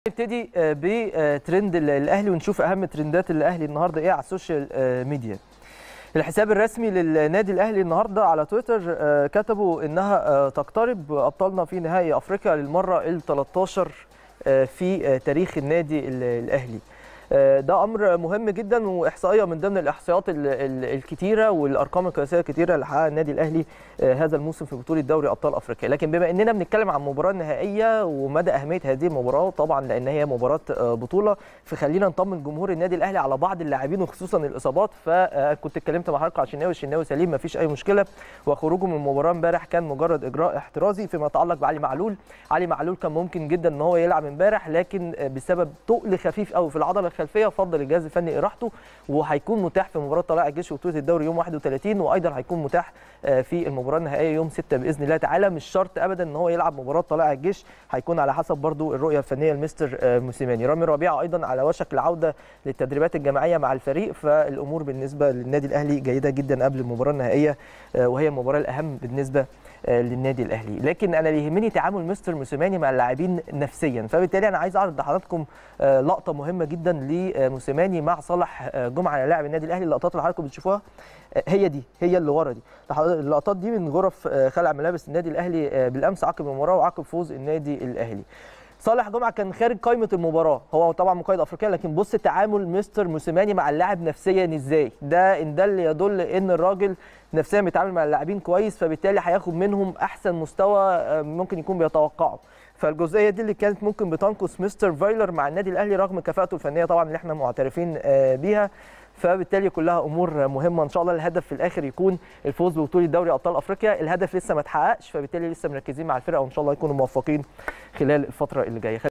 نبتدي بترند الاهلي ونشوف اهم ترندات الاهلي النهارده ايه على السوشيال ميديا. الحساب الرسمي للنادي الاهلي النهارده على تويتر كتبوا انها تقترب ابطالنا في نهائي افريقيا للمره ال13 في تاريخ النادي الاهلي. ده امر مهم جدا واحصائيه من ضمن الاحصائيات الكتيره والارقام القياسيه الكتيره اللي حققها النادي الاهلي هذا الموسم في بطوله دوري ابطال افريقيا. لكن بما اننا بنتكلم عن مباراه نهائيه ومدى اهميه هذه المباراه طبعا لان هي مباراه بطوله، فخلينا نطمن جمهور النادي الاهلي على بعض اللاعبين وخصوصا الاصابات. فكنت اتكلمت مع حضرتك على الشناوي سليم ما فيش اي مشكله، وخروجه من المباراه امبارح كان مجرد اجراء احترازي. فيما يتعلق بعلي معلول كان ممكن جدا ان هو يلعب امبارح، لكن بسبب تقل خفيف قوي في العضله الخلفيه فضل الجهاز الفني اراحته، وهيكون متاح في مباراه طلائع الجيش وبطوله الدوري يوم 31، وايضا هيكون متاح في المباراه النهائيه يوم 6 باذن الله تعالى. مش شرط ابدا ان هو يلعب مباراه طلائع الجيش، هيكون على حسب برضو الرؤيه الفنيه لمستر موسيماني. رامي ربيعه ايضا على وشك العوده للتدريبات الجماعيه مع الفريق، فالامور بالنسبه للنادي الاهلي جيده جدا قبل المباراه النهائيه، وهي المباراه الاهم بالنسبه للنادي الاهلي. لكن انا اللي يهمني تعامل مستر موسيماني مع اللاعبين نفسيا، فبالتالي انا عايز اعرض لحضراتكم لقطه مهمه جدا لموسيماني مع صالح جمعه لاعب النادي الاهلي. اللقطات اللي حضراتكم بتشوفوها هي اللي ورا دي، اللقطات دي من غرف خلع ملابس النادي الاهلي بالامس عقب المباراه وعقب فوز النادي الاهلي. صالح جمعه كان خارج قائمه المباراه، هو طبعا مقيد افريقيا، لكن بص تعامل مستر موسيماني مع اللاعب نفسيا ازاي. ده ان دل يدل ان الراجل نفسيا بيتعامل مع اللاعبين كويس، فبالتالي هياخد منهم احسن مستوى ممكن يكون بيتوقعه. فالجزئيه دي اللي كانت ممكن بتنقص مستر فايلر مع النادي الاهلي رغم كفاءته الفنيه طبعا اللي احنا معترفين بيها. فبالتالي كلها امور مهمه. ان شاء الله الهدف في الاخر يكون الفوز ببطوله دوري ابطال افريقيا. الهدف لسه ما اتحققش، فبالتالي لسه مركزين مع الفرقه وان شاء الله يكونوا موفقين خلال الفتره اللي جايه.